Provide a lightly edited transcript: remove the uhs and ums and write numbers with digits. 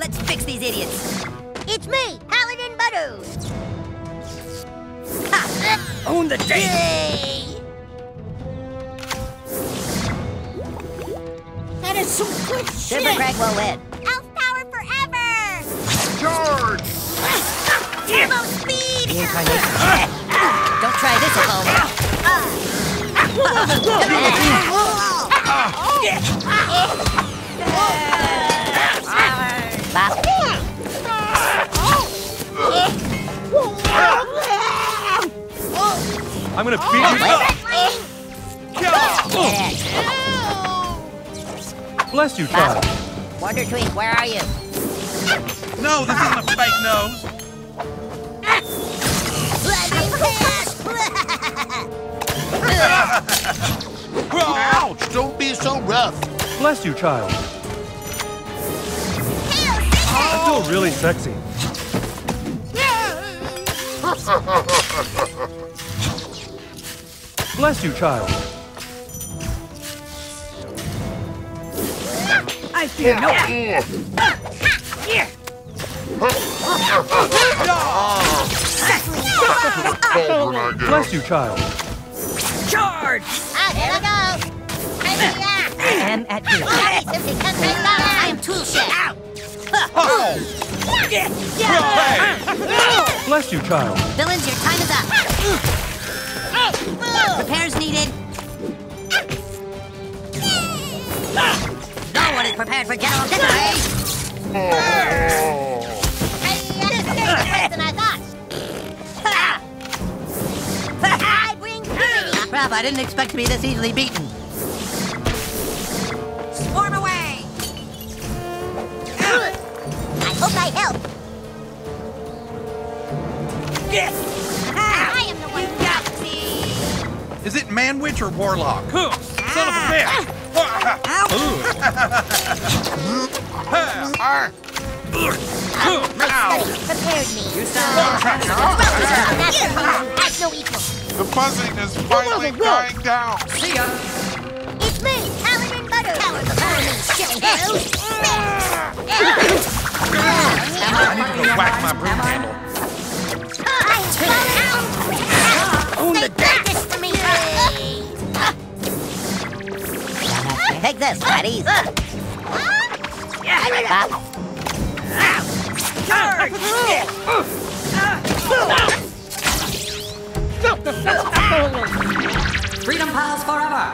Let's fix these idiots. It's me, Paladin Butter. Own the day. Yay! That is some good shit! Silver Craig will win. Elf power forever! Charge! Turbo speed! Incarnation. Don't try this at home. Bop. I'm gonna beat you up! Bless you, child. Wonder Tweet, where are you? No, this isn't a fake nose. Ouch! Don't be so rough. Bless you, child. I feel really sexy. Bless you, child. I fear no one. Bless you, child. Charge! Here I go! I am at you. I am tool shed. Bless you, child. Villains, your time is up. Repairs needed. No one is prepared for General Getaway. This is worse than I thought. I bring purity. Crap, I didn't expect to be this easily beaten. Swarm away. I hope I help. I am the one who got me. Is it man witch or warlock? Son of a bitch! My study prepared me. Has no equal. The buzzing is finally dying down. See ya. It's me, Paladin Butter. Coward before me, silly heroes. I need to go whack my broom handle. Own the day. This for me. Take this, buddies. Charge! Freedom Pals forever!